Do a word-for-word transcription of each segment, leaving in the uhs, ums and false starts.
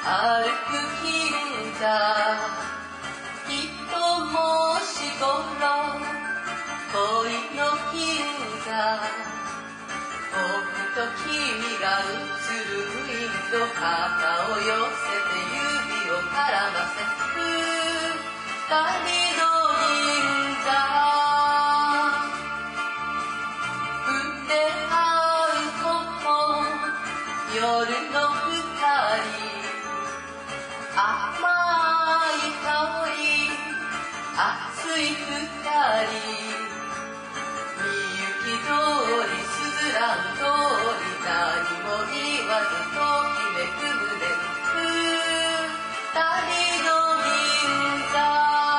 歩く銀座、きっともうしごろ恋の銀座、僕と君が映るウィンド、肩を寄せて指を絡ませ二人の銀座、触れ合うこと夜の二人、甘い香り熱い二人、みゆき通りすずらん通り、何も言わずときめく胸に二人の銀座、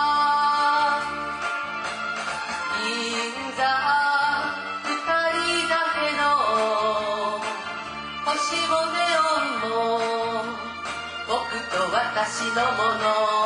銀座二人だけの星もネオンも僕と私のもの、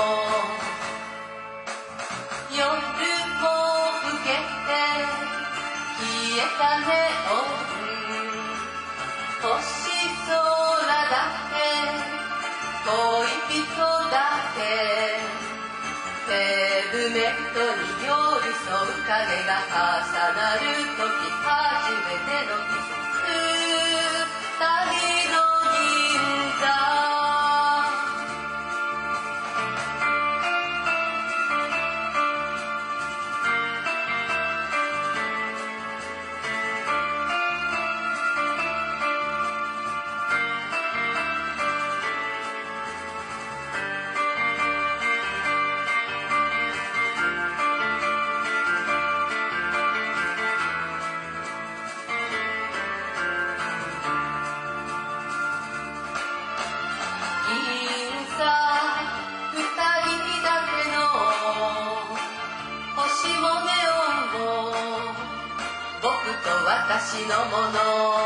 夜も更けて消えたネオン、星空だけ恋人だけ、ペーブメントに寄り添う影が重なる時、初めてのキス、二人の銀座、星もネオンも僕と私のもの、